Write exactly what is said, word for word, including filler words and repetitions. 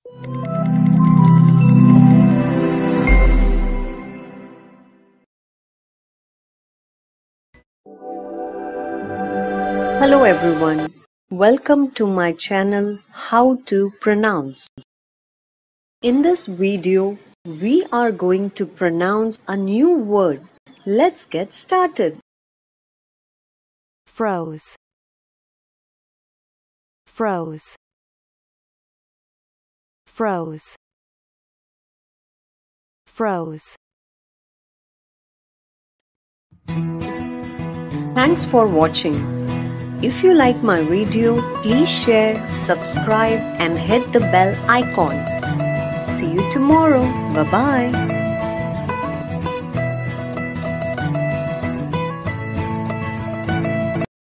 Hello everyone, welcome to my channel How to Pronounce. In this video, we are going to pronounce a new word. Let's get started. Froze. Froze. Froze. Froze. Thanks for watching. If you like my video, please share, subscribe and hit the bell icon. See you tomorrow. Bye-bye.